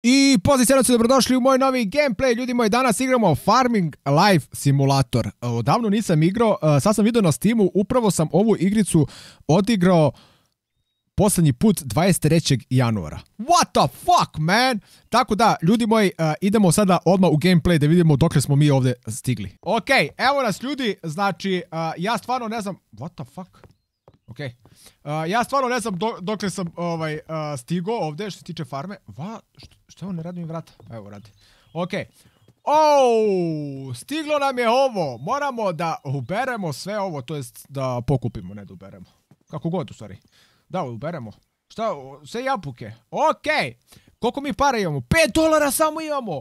I pozdrav sjenoci, dobrodošli u moj novi gameplay. Ljudi moji, danas igramo Farming Life Simulator. Odavno nisam igrao, sad sam vidio na Steamu, upravo sam ovu igricu odigrao posljednji put 23. januara. What the fuck, man? Tako da, ljudi moji, idemo sada odmah u gameplay da vidimo dokle smo mi ovdje stigli. Ok, evo nas ljudi, znači, ja stvarno ne znam... What the fuck? Ok. Ja stvarno ne znam dokle sam stigao ovdje što se tiče farme. Što on ne radi mi vrata? Evo radi. Ok. Stiglo nam je ovo. Moramo da uberemo sve ovo, to jest da pokupimo, ne da uberemo. Kako god u stvari. Da, uberemo. Šta? Sve jabuke. Ok. Koliko mi para imamo? $5 samo imamo.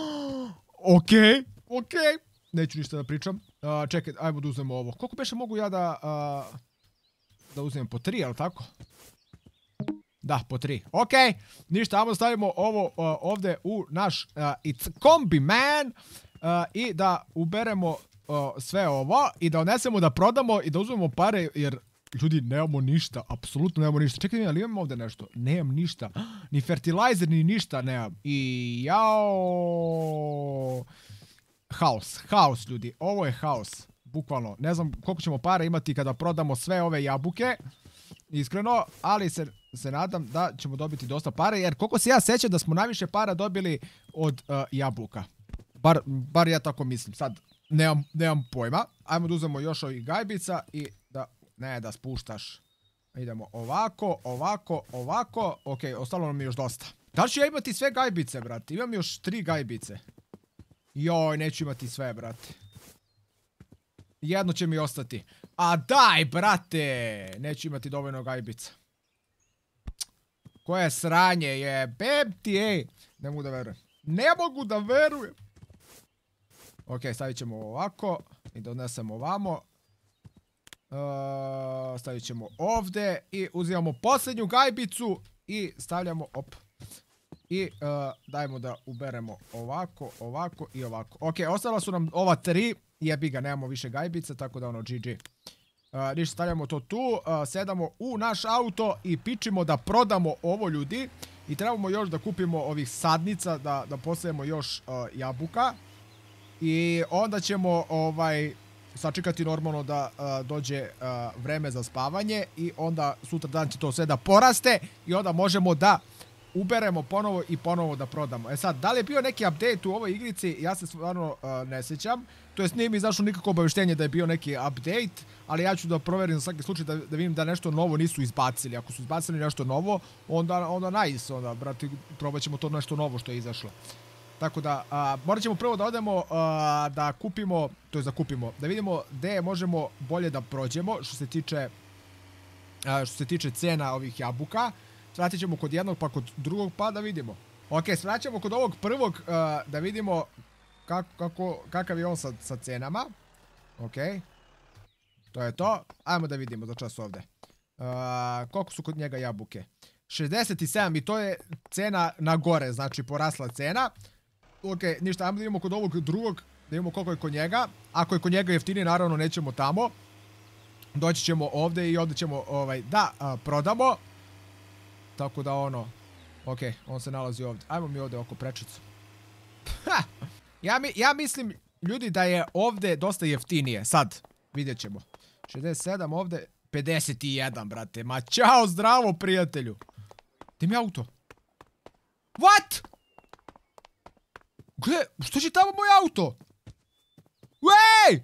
Ok. Neću ništa da pričam. Čekaj, ajmo da uzmemo ovo. Koliko beše mogu ja da uzmem po 3, ali tako? Da, po 3. Ok, ništa, ajmo stavimo ovo ovdje u naš It's Combi Man i da uberemo sve ovo i da odnesemo, da prodamo i da uzmemo pare, jer ljudi nemamo ništa, apsolutno nemamo ništa. Čekaj, ali imam ovdje nešto? Nemam ništa, ni fertilizer, ni ništa nemam. I jao... Haos ljudi, ovo je haos. Bukvalno, ne znam koliko ćemo para imati kada prodamo sve ove jabuke, iskreno, ali se nadam da ćemo dobiti dosta para, jer koliko se ja sećam da smo najviše para dobili od jabuka. Bar ja tako mislim, sad nemam pojma. Ajmo da uzmemo još ovih gajbica i da spuštaš. Idemo ovako, ok, ostalo nam je još dosta. Da li ću ja imati sve gajbice, brate? Imam još 3 gajbice. Joj, neću imati sve, brate. Jedno će mi ostati. A daj, brate! Neću imati dovoljno gajbica. Koje sranje je. Bebti, ej. Ne mogu da verujem. Ok, stavit ćemo ovako. I da odnesemo ovamo. Stavit ćemo ovdje. I uzimamo posljednju gajbicu. I stavljamo, I dajmo da uberemo ovako i ovako. Ok, ostala su nam ova 3. Jebi ga, nemamo više gajbica, tako da ono, GG. Ništa, stavljamo to tu, sedamo u naš auto i pičimo da prodamo ovo, ljudi. I trebamo još da kupimo ovih sadnica, da posejemo još jabuka. I onda ćemo, sačekati normalno da dođe vreme za spavanje. I onda sutra dan će to sve da poraste i onda možemo da uberemo ponovo i ponovo da prodamo. E sad, da li je bio neki update u ovoj igrici, ja se stvarno ne sjećam. To jest, nije mi izašlo nikako obavještenje da je bio neki update, ali ja ću da proverim za svaki slučaj da vidim da nešto novo nisu izbacili. Ako su izbacili nešto novo, onda nice, onda, brate, probat ćemo to nešto novo što je izašlo. Tako da, morat ćemo prvo da odemo da kupimo, to jest da kupimo, da vidimo gdje možemo bolje da prođemo što se tiče cena ovih jabuka. Svratit ćemo kod jednog pa kod drugog pa da vidimo. Ok, svratit ćemo kod ovog prvog da vidimo kakav je on sa cenama. Ok. To je to. Ajmo da vidimo za čas ovdje. Koliko su kod njega jabuke? 67 i to je cena na gore, znači porasla cena. Ok, ništa, ajmo da vidimo kod ovog drugog, da vidimo koliko je kod njega. Ako je kod njega jeftinije, naravno nećemo tamo. Doći ćemo ovdje i ovdje ćemo da prodamo. Tako da ono, ok, on se nalazi ovdje. Ajmo mi ovdje oko prečicu. Ja mislim, ljudi, da je ovdje dosta jeftinije. Sad, vidjet ćemo. 67 ovdje, 51, brate. Ma čao, zdravo, prijatelju. Gdje mi je auto? What? Gle, što će tamo moj auto? Wej!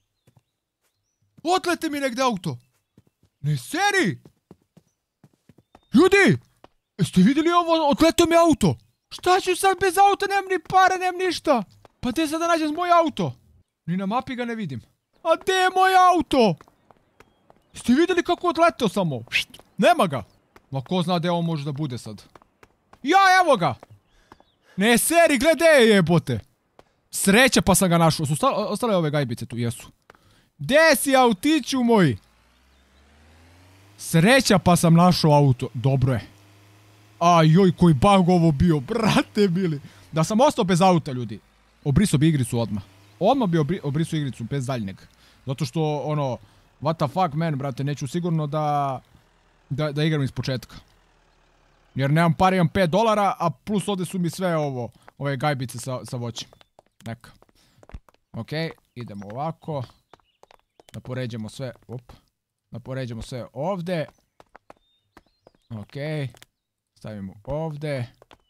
Otlete mi negdje auto. Ne seri! Ljudi! Jeste vidjeli ovo? Odletio mi auto! Šta ću sad bez auta? Nemam ni pare, nemam ništa! Pa gdje sad da nađem moj auto? Ni na mapi ga ne vidim. A gdje je moj auto? Jeste vidjeli kako odletio samo? Nema ga! Ma ko zna gdje on može da bude sad? Ja, evo ga! Ne seri, gledaj je, jebote! Sreća pa sam ga našao. Su ostale ove gajbice tu? Jesu. Gdje si, autiću moji? Sreća pa sam našao auto. Dobro je. Ajoj, koji bug ovo bio, brate bili. Da sam ostao bez auta, ljudi, obrisao bi igricu odmah. Odmah bi obrisao igricu bez daljnjeg. Zato što, ono, what the fuck, man, brate, neću sigurno da igram iz početka. Jer nemam pare, imam $5, a plus ovdje su mi sve ove gajbice sa voćem. Neka. Okej, idemo ovako. Da poređamo sve, da poređamo sve ovdje. Okej. Stavimo ovdje.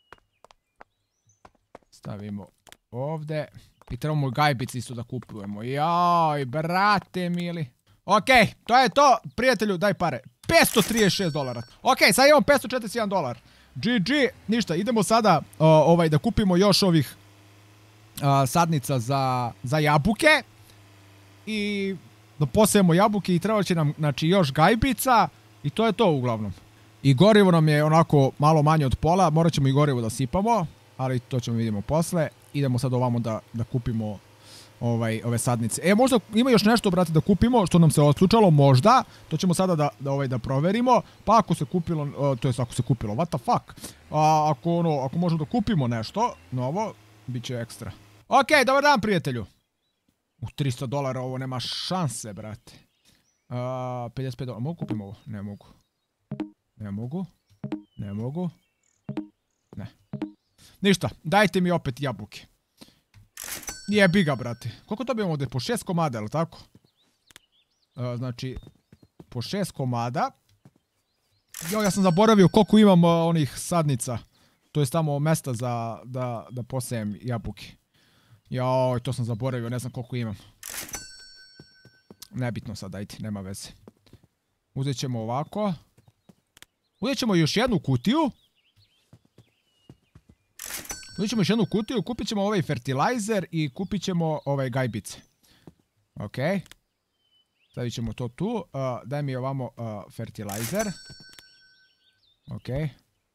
Stavimo ovdje. I trebamo gajbice isto da kupujemo. Jaj, brate mili. Okej, to je to. Prijatelju, daj pare. $536. Okej, sad imamo $541. GG. Ništa, idemo sada da kupimo još ovih sadnica za jabuke. I da posejemo jabuke i treba će nam, znači, još gajbica. I to je to uglavnom. I gorivo nam je onako malo manje od pola. Morat ćemo i gorivo da sipamo. Ali to ćemo vidimo posle. Idemo sad ovamo da kupimo ove sadnice. Možda ima još nešto, brate, da kupimo, što nam se odslučalo, možda. To ćemo sada da proverimo. Pa ako se kupilo, to jest ako se kupilo, what the fuck. Ako možemo da kupimo nešto novo, bit će ekstra. Okej, dobar dan, prijatelju. $300, ovo nema šanse, brate. $55. Mogu kupimo ovo? Ne mogu. Ne mogu. Ne mogu. Ne. Ništa, dajte mi opet jabuke. Jebi ga, brate. Koliko dobijemo ovdje? Po 6 komada, ili tako? Znači, po 6 komada. Ja sam zaboravio koliko imam onih sadnica. To je tamo mesta da posejem jabuke. Joj, to sam zaboravio, ne znam koliko imam. Nebitno sad, dajte, nema veze. Uzet ćemo ovako. Uzet ćemo još jednu kutiju. Uzet ćemo još jednu kutiju, kupit ćemo ovaj fertilizer i kupit ćemo ove gajbice. Okej. Stavit ćemo to tu. Daj mi ovamo fertilizer. Okej.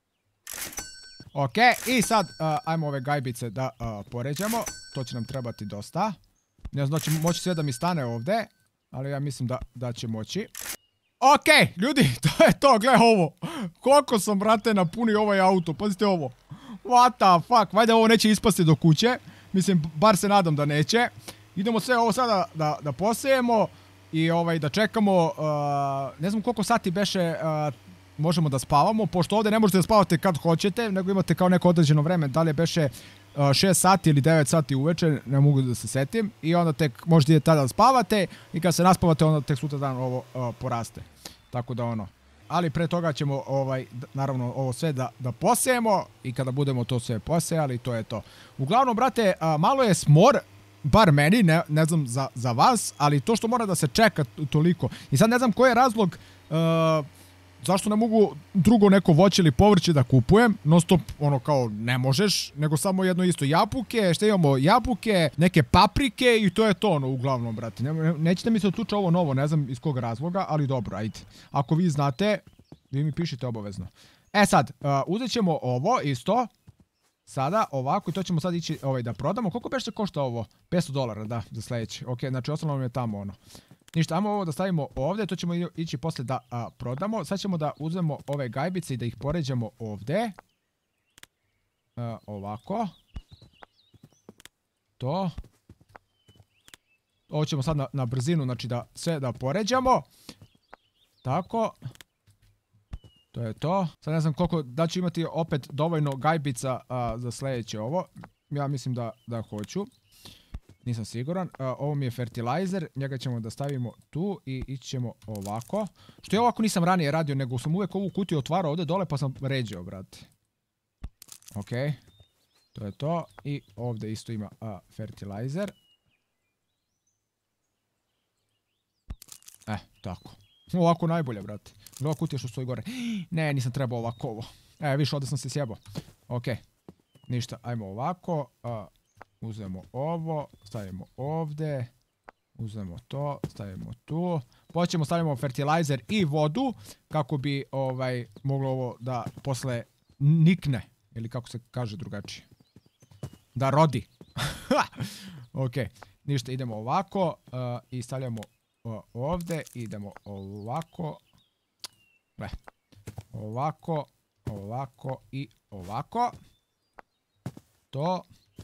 Okej, i sad ajmo ove gajbice da poređamo. To će nam trebati dosta. Ne znam da će moći sve da mi stane ovdje. Ali ja mislim da će moći. Okej, ljudi, to je to, gle ovo. Koliko sam, brate, napunio ovaj auto. Pazite ovo. What the fuck, vajde ovo neće ispasti do kuće. Mislim, bar se nadam da neće. Idemo sve ovo sada da posejemo. I da čekamo. Ne znam koliko sati beše možemo da spavamo. Pošto ovdje ne možete da spavate kad hoćete. Nego imate kao neko određeno vreme. Da li je beše 6 sati ili 9 sati uveče. Ne mogu da se setim. I onda tek možete idete tada da spavate. I kad se naspavate onda tek sutra dan ovo poraste. Tako da ono. Ali pre toga ćemo naravno ovo sve da posejemo. I kada budemo to sve posejali, to je to. Uglavnom, brate, malo je smor. Bar meni, ne znam za vas. Ali to što mora da se čeka toliko. I sad ne znam koji je razlog. Zašto ne mogu drugo neko voće ili povrće da kupujem? Non stop, ono kao, ne možeš. Nego samo jedno isto jabuke. Šta imamo? Jabuke, neke paprike. I to je to, ono, uglavnom, brate. Nećete mi se otuče ovo novo, ne znam iz kog razloga. Ali dobro, ajde. Ako vi znate, vi mi pišite obavezno. Sad, uzet ćemo ovo isto. Sada, ovako. I to ćemo sad ići da prodamo. Koliko beše košta ovo? $500, da, za sljedeće. Ok, znači ostalo nam je tamo, ono. Ništa, ajmo ovo da stavimo ovdje, to ćemo ići posle da prodamo. Sad ćemo da uzmemo ove gajbice i da ih poređamo ovdje. Ovako. To. Ovo ćemo sad na brzinu, znači da sve da poređamo. Tako. To je to. Sad ne znam koliko, da ću imati opet dovoljno gajbica za sljedeće ovo. Ja mislim da hoću. Nisam siguran. Ovo mi je fertilizer. Njega ćemo da stavimo tu i ići ćemo ovako. Što ja ovako nisam ranije radio, nego sam uvijek ovu kutiju otvarao ovdje dole pa sam ređao, brate. Ok. To je to. I ovdje isto ima fertilizer. Tako. Ovako najbolje, brate. Ova kutija što stoji gore. Ne, nisam trebao ovako ovo. Više ovdje sam se sjebao. Ok. Ništa, ajmo ovako. Uzmemo ovo, stavimo ovdje, uzmemo to, stavimo tu. Počnemo, stavimo fertilizer i vodu, kako bi moglo ovo da posle nikne, ili kako se kaže drugačije. Da rodi. Ok, ništa, idemo ovako i stavljamo ovdje, idemo ovako. Ovako, ovako i ovako. To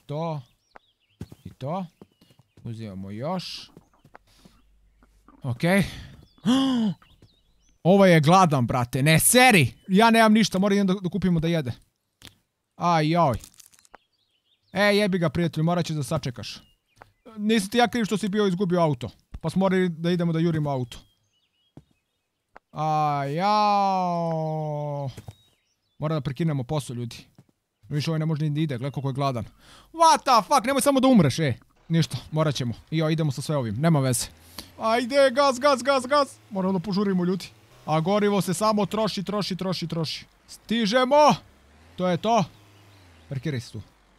i to. Uzimamo još. Ok. Ovo je gladan, brate. Ne, seri! Ja nemam ništa, moram idem da kupimo da jede. Aj, joj. Jebi ga, prijatelju, morat ćeš da sačekaš. Nisi ti ja kriv što si bio izgubio auto. Pa smo morali da idemo da jurimo auto. Jao. Moram da prekinemo posao, ljudi. Više ovaj ne može ni da ide, gledaj koliko je gladan. What the fuck, nemoj samo da umreš, Ništa, morat ćemo. Idemo sa sve ovim, nema veze. Ajde, gas. Moramo da požurimo, ljudi. A gorivo se samo troši. Stižemo! To je to. Parkiraj se tu.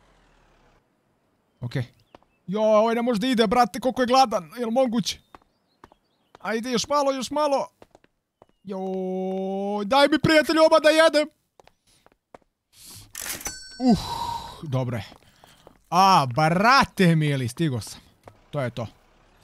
Okej. Joj, ovaj ne može da ide, brate, koliko je gladan. Jel moguće? Ajde, još malo. Joj, daj mi, prijatelju, oba da jedem. Dobro je. Brate mili, stigo sam. To je to.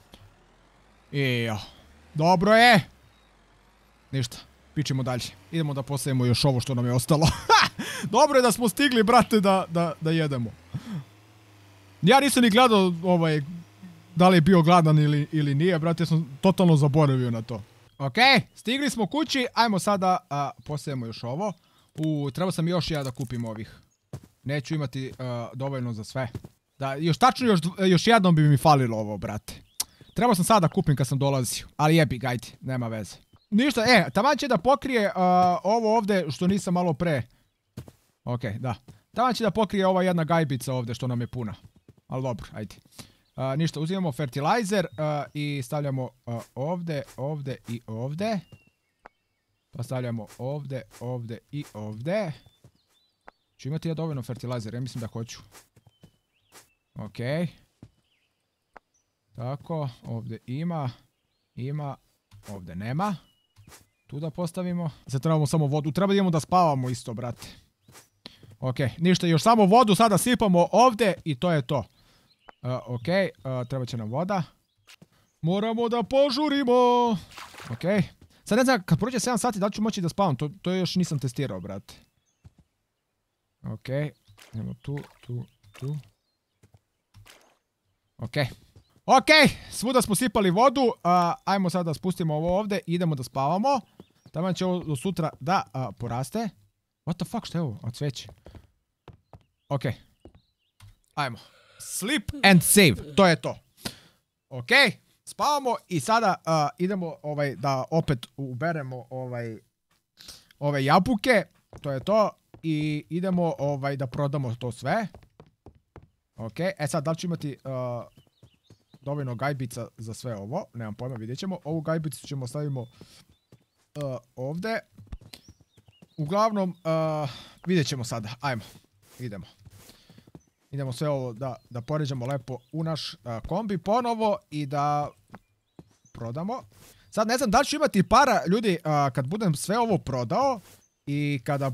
Dobro je. Ništa, pičemo dalje. Idemo da posejemo još ovo što nam je ostalo. Dobro je da smo stigli, brate, da jedemo. Ja nisam ni gledao da li je bio gladan ili nije, brate, ja sam totalno zaboravio na to. Okej, stigli smo kući, ajmo sada posejemo još ovo. Trebao sam još ja da kupim ovih. Neću imati dovoljno za sve. Da, još jednom bi mi falilo ovo, brate. Trebao sam sada da kupim kad sam dolazio, ali jebi, gajde, nema veze. Ništa, taman će da pokrije ovo ovde što nisam malo pre. Okej, da. Taman će da pokrije ova jedna gajbica ovde što nam je puna. Ali dobro, ajde. Ništa, uzimamo fertilizer i stavljamo ovde i ovde. Pa stavljamo ovde i ovde. Ću imati ja dovoljno fertilizer, ja mislim da hoću. Okej. Tako, ovde ima, ovde nema. Tu da postavimo. Sad trebamo samo vodu, treba da idemo da spavamo isto, brate. Okej, ništa, još samo vodu sada sipamo ovde i to je to. Okej, treba će nam voda. Moramo da požurimo. Okej. Sad ne znam, kad prođe 7 sati da li ću moći da spavam, to još nisam testirao, brate. Okej, idemo tu. Okej, svuda smo sipali vodu, ajmo sad da spustimo ovo ovde i idemo da spavamo. Taman će ovo do sutra da poraste. What the fuck, šta je ovo? Cveće. Okej. Ajmo. Sleep and save, to je to. Okej, spavamo i sada idemo da opet uberemo ove jabuke. To je to. I idemo da prodamo to sve. Okej, sad da li ću imati dovoljno gajbica za sve ovo. Nemam pojma, vidjet ćemo. Ovu gajbicu ćemo stavimo ovde. Uglavnom, vidjet ćemo sada. Ajmo, idemo. Idemo sve ovo da poređamo lepo u naš kombi ponovo i da prodamo. Sad ne znam da li ću imati para, ljudi, kad budem sve ovo prodao i kada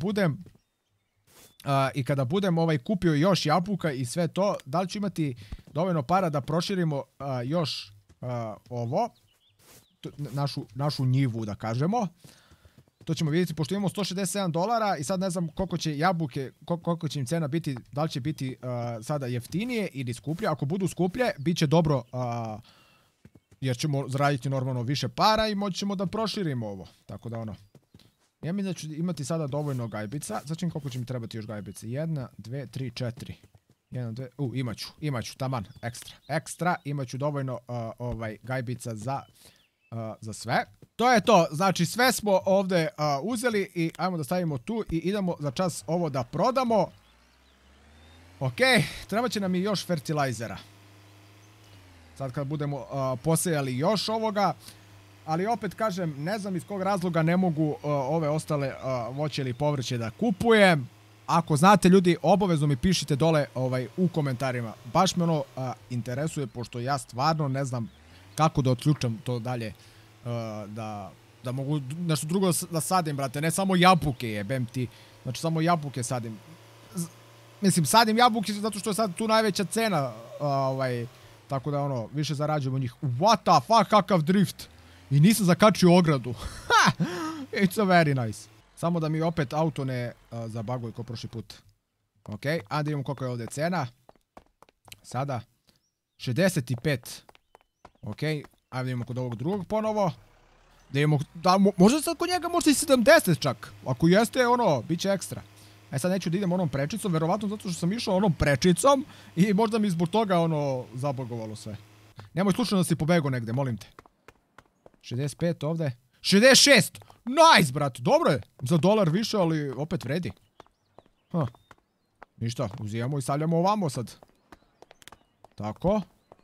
budem kupio još jabuka i sve to, da li ću imati dovoljno para da proširimo još ovo, našu njivu da kažemo. To ćemo vidjeti, pošto imamo $167 i sad ne znam koliko će jabuke, koliko će im cena biti, da li će biti sada jeftinije ili skuplje. Ako budu skuplje, bit će dobro, jer ćemo zaraditi normalno više para i moći ćemo da proširimo ovo. Tako da ja mislim da ću imati sada dovoljno gajbica. Znači koliko će mi trebati još gajbice? 1, 2, 3, 4. 1, 2, imaću, taman, ekstra, imaću dovoljno gajbica za sve. To je to, znači sve smo ovde uzeli i ajmo da stavimo tu i idemo za čas ovo da prodamo. Okej, treba će nam i još fertilizera. Sad kad budemo posejali još ovoga, ali opet kažem, ne znam iz kog razloga ne mogu ove ostale voće ili povrće da kupujem. Ako znate, ljudi, obavezno mi pišite dole u komentarima. Baš me interesuje, pošto ja stvarno ne znam kako da otključam to dalje. Da mogu nešto drugo da sadim, brate. Ne samo jabuke, jebem ti. Znači samo jabuke sadim. Mislim, sadim jabuke zato što je sad tu najveća cena. Tako da više zarađujemo njih. What the fuck, kakav drift. I nisam zakačio ogradu. It's a very nice. Samo da mi opet auto ne zabaguje kao prošli put. Ok, a da vidimo koliko je ovdje cena. Sada 65. Ok, a vidimo kod ovog drugog ponovo. Da imamo, da, možda sad kod njega možda i 70 čak. Ako jeste, ono, bit će ekstra. Sad neću da idem onom prečicom, verovatno zato što sam išao onom prečicom i možda mi zbog toga, ono, zabogovalo sve. Nemoj slučajno da si pobegao negde, molim te. 65 ovde. 66! Nice, brat, dobro je. Za dolar više, ali opet vredi. Ništa, uzijemo i stavljamo ovamo sad. Tako.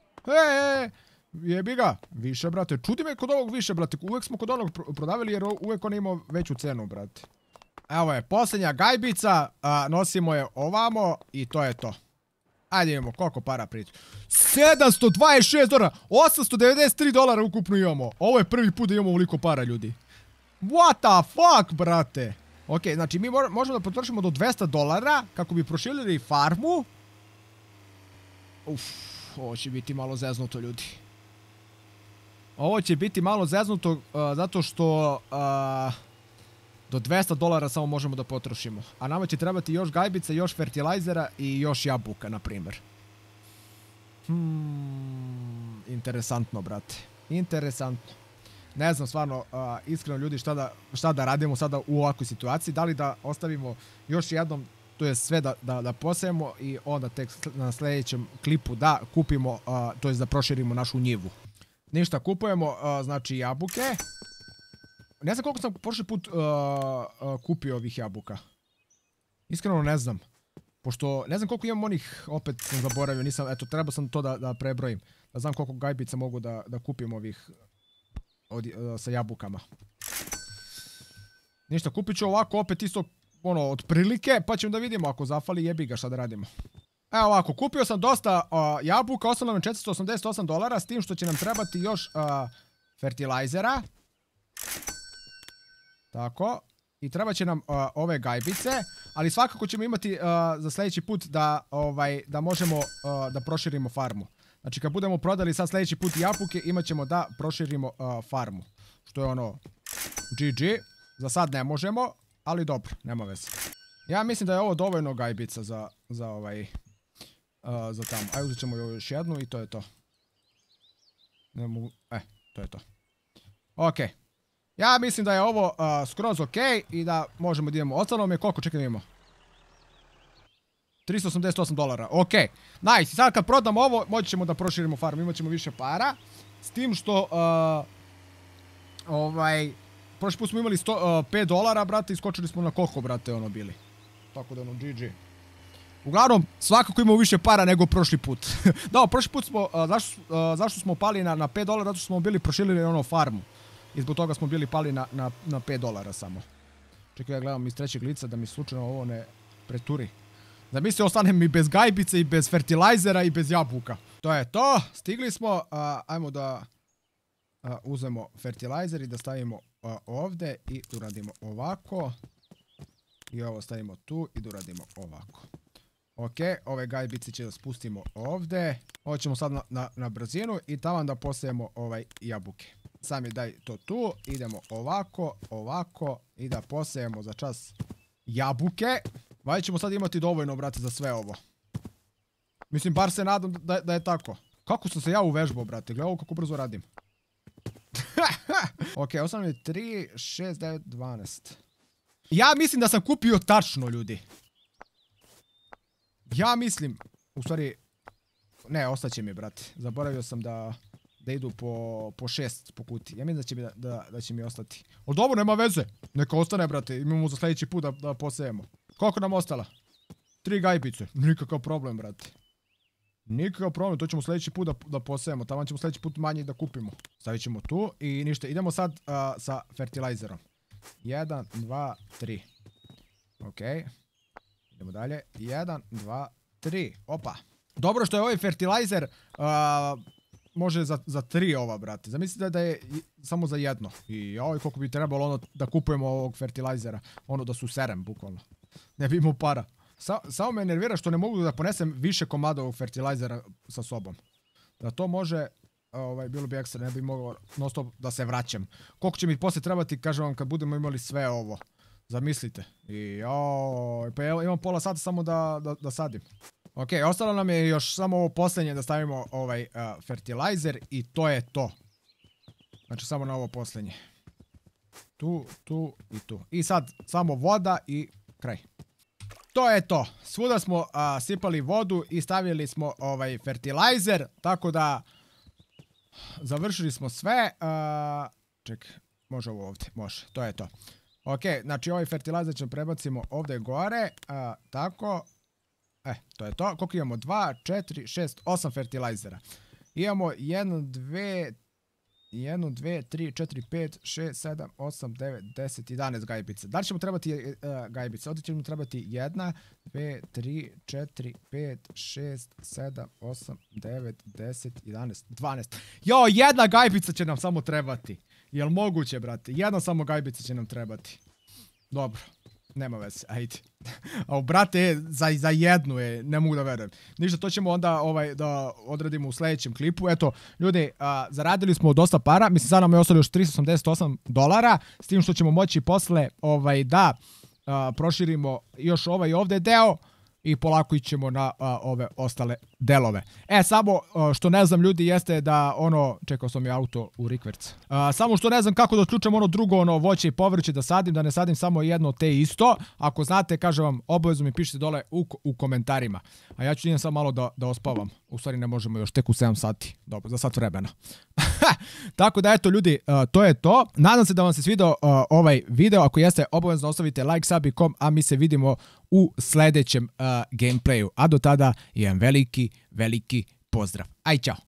Jebi ga. Više, brate. Čudi me kod ovog više, brate. Uvek smo kod onog prodavili jer uvek on ima veću cenu, brate. Evo je, posljednja gajbica. Nosimo je ovamo i to je to. Ajde imamo, koliko para priča. 726 dolara. 893 dolara ukupno imamo. Ovo je prvi put da imamo ovoliko para, ljudi. What the fuck, brate? Ok, znači mi možemo da potrošimo do 200 dolara kako bi proširili farmu. Ovo će biti malo zeznuto, ljudi. Ovo će biti malo zeznuto zato što do 200 dolara samo možemo da potrošimo. A nama će trebati još gajbice, još fertilajzera i još jabuka, na primjer. Interesantno, brate. Interesantno. Ne znam stvarno, iskreno ljudi, šta da radimo sada u ovakvoj situaciji. Da li da ostavimo još jednom, to je sve da posejemo i onda tek na sljedećem klipu da kupimo, to je da proširimo našu njivu. Ništa, kupujemo, znači, jabuke. Ne znam koliko sam prošli put kupio ovih jabuka. Iskreno ne znam. Pošto ne znam koliko imam onih, opet sam zaboravio, nisam, eto, trebao sam to da prebrojim. Da znam koliko gajbica mogu da kupim ovih sa jabukama. Ništa, kupit ću ovako opet isto, ono, otprilike, pa ćemo da vidimo ako zafali, jebi ga, šta da radimo. Evo ovako, kupio sam dosta jabuka, ostalo nam 488 dolara, s tim što će nam trebati još fertilajzera. Tako. I treba će nam ove gajbice, ali svakako ćemo imati za sljedeći put da možemo da proširimo farmu. Znači kad budemo prodali sad sljedeći put jabuke, imat ćemo da proširimo farmu. Što je ono GG. Za sad ne možemo, ali dobro, nema veze. Ja mislim da je ovo dovoljno gajbica za tamo. Ajde, uzet ćemo još jednu i to je to. To je to. Okej. Ja mislim da je ovo skroz ok i da možemo da idemo. Ostalo mi je koliko, čekaj da imamo. 388 dolara, ok. Nice, sad kad prodamo ovo, moći ćemo da proširimo farmu, imat ćemo više para. S tim što, prošli put smo imali 5 dolara, brate, i skočili smo na koliko, brate, ono bili. Tako da ono, GG. Uglavnom, svakako imamo više para nego prošli put. Da, prošli put smo, zašto smo pali na 5 dolara, zato što smo bili proširili ono farmu. I zbog toga smo bili pali na 5 dolara samo. Čekaj, ja gledam iz trećeg lica da mi slučajno ovo ne preturi. Da mi se ostanem i bez gajbice, i bez fertilajzera, i bez jabuka. To je to, stigli smo. Ajmo da uzmemo fertilajzer i da stavimo ovdje i uradimo ovako. I ovo stavimo tu i da uradimo ovako. Ok, ove gajbice će da spustimo ovdje. Ovo ćemo sad na brzinu i tamo da posejemo jabuke. Sami daj to tu, idemo ovako, ovako i da posejemo za čas jabuke. Valjda ćemo sad imati dovoljno, brate, za sve ovo. Mislim, bar se nadam da je tako. Kako sam se ja uvežbao, brate, gledaj ovo kako brzo radim. Ok, ostalo je 3, 6, 9, 12. Ja mislim da sam kupio tačno, ljudi. Ja mislim, u stvari, ne, ostaće mi, brate. Zaboravio sam da idu po 6 po kuti. Ja mislim da će mi ostati. Ali dobro, nema veze. Neka ostane, brate. Imamo za sljedeći put da posejemo. Koliko nam ostala? 3 gajbice. Nikakav problem, brate. Nikakav problem. To ćemo sljedeći put da posejemo. Tamo ćemo sljedeći put manje da kupimo. Stavit ćemo tu i ništa. Idemo sad sa fertilajzerom. 1, 2, 3. Ok. Idemo dalje. 1, 2, 3. Opa. Dobro što je ovaj fertilajzer može za 3 ova, brate. Zamislite da je samo za jedno. I oj, koliko bi trebalo ono da kupujemo ovog fertilajzera. Ono da su serem, bukvalno. Ne bi imao para. Samo me nervira što ne mogu da ponesem više komada ovog fertilajzera sa sobom. Da to može, bilo bi ekstra, ne bi mogao non stop da se vraćam. Koliko će mi poslije trebati, kažem vam, kad budemo imali sve ovo. Zamislite. I pa imam pola sata samo da sadim. Ok, ostalo nam je još samo ovo posljednje da stavimo fertilajzer i to je to. Znači samo na ovo posljednje. tu i tu. I sad samo voda i kraj. To je to. Svuda smo sipali vodu i stavili smo fertilizer, tako da završili smo sve. Čekaj, može ovo ovdje, može, to je to. Ok, znači ovaj fertilizer ćemo prebacimo ovdje gore, tako. To je to. Koliko imamo? 2, 4, 6, 8 fertilizera. Imamo 1, 2, 3, 4, 5, 6, 7, 8, 9, 10, 11 gajbica. Da li ćemo trebati gajbice? Ovdje ćemo trebati 1, 2, 3, 4, 5, 6, 7, 8, 9, 10, 11, 12. Jo, jedna gajbica će nam samo trebati. Jel moguće, brate? Jedna samo gajbica će nam trebati. Dobro. Nema veze, ajde. A brate, za jednu je, ne mogu da verujem. Ništa, to ćemo onda da odradimo u sljedećem klipu. Eto, ljudi, zaradili smo dosta para. Mislim, sad nam je ostalo još $388, s tim što ćemo moći posle da proširimo još ovdje deo i polako ićemo na ove ostale delove. Samo što ne znam, ljudi, jeste da čekao sam je auto u rikverc. Samo što ne znam kako da otključam drugo voće i povrće da sadim, da ne sadim samo jedno te isto. Ako znate, kažem vam, obavezno mi pišite dole u komentarima. A ja ću idem sad malo da ospavam. U stvari ne možemo još, tek u 7 sati. Dobro, za sat vremena. Tako da eto, ljudi, to je to. Nadam se da vam se svidao ovaj video. Ako jeste, obavezno ostavite like, sub i kom, a mi se vidimo u sljedećem gameplayu. A do tada, jedan veliki pozdrav. Aj, čao!